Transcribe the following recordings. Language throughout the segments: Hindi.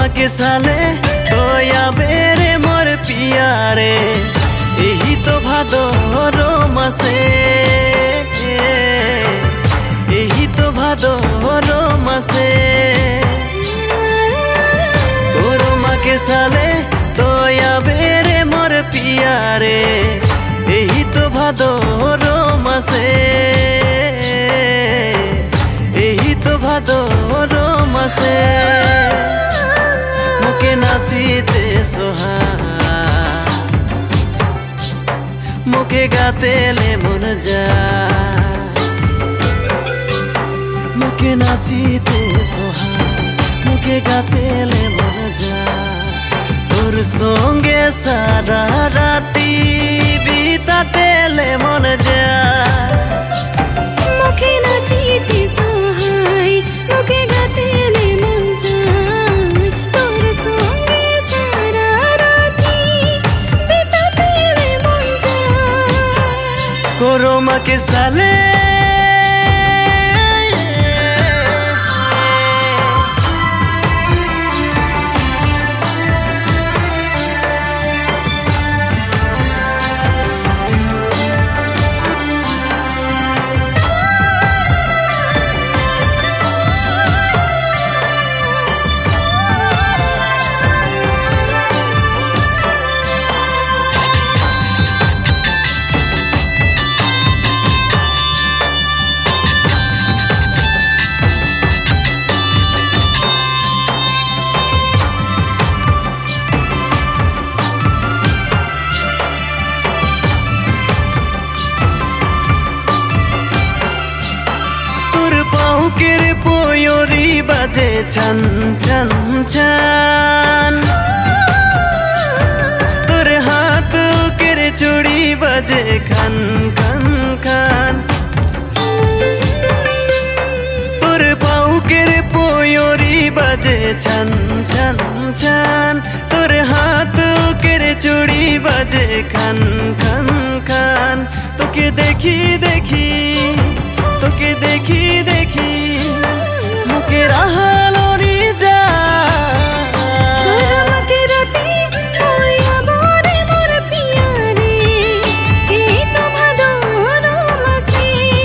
के साले तो या बेरे मोर पियारे यही तो भादोर मासे यही तो भादोर मासे कोरमा के साले तो या बेरे मोर पियारे यही तो भादोर मासे यही तो भादोर मासे मुके नाचीते सोहा मुके गाते ले मन जा मुके नाचीते सोहा मुके गाते ले मन जा तोर संगे सारा राती बीताते ले मन जा मुके नाचीते सोहाय मुके गाते ले मन जा तोर संगे सारा राती बीताते ले मन जा कोरमा के साले पोयोरी बाजे छन छन छन तोर हाथ के चूड़ी बाजे खन खन खन तोर पाँव के पोयोरी बाजे छन छन छन तोर हाथ के चूड़ी बाजे खन खन खन तोके देखी देखी तोके देखी देखी मुके राहलोरी जा कोरमा के राती होया बोरे मोर पियारे यही तो भादोर मासे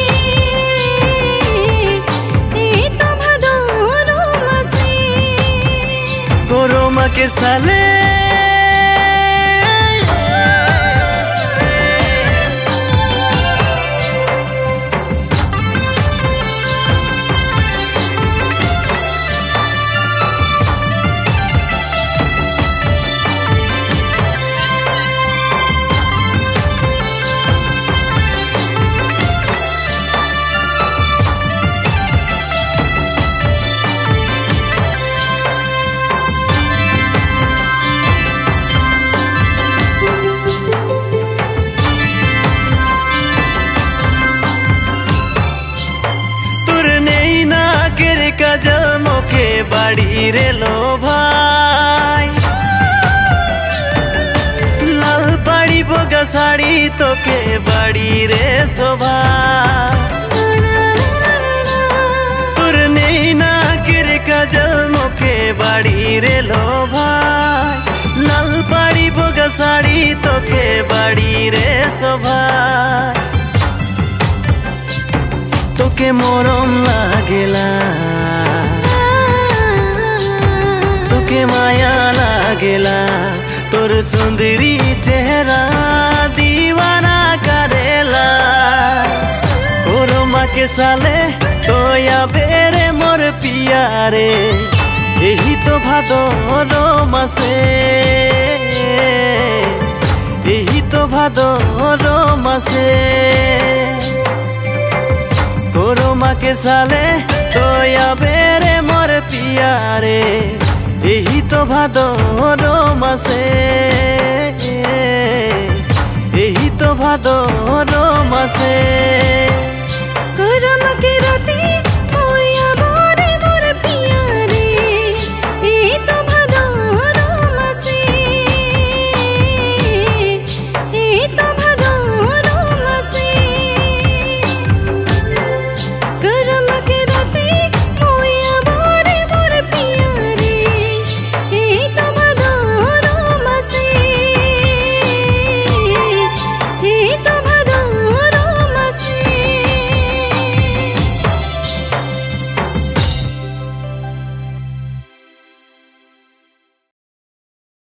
यही तो भादोर मासे कोरमा के साले काजल मोके बाड़ी रे लो भाई लाल बाड़ी बोगा साड़ी तोके बाड़ी रे शोभा तुर नहीं ना गिर काजल मोके बाड़ी रे लो भाई लाल बाड़ी बोगा साड़ी तोके बाड़ी रे शोभा तोके मोरम लागेला तोके माया लागेला तोर सुंदरी चेहरा दीवाना करेला कोरमा के साले तो या बेरे मोर पियारे यही तो भादोर मासे यही तो भादोर मासे कोरमा के साले तो या बेरे मोर पियारे यही तो भादोर मासे यही तो भादोर मासे।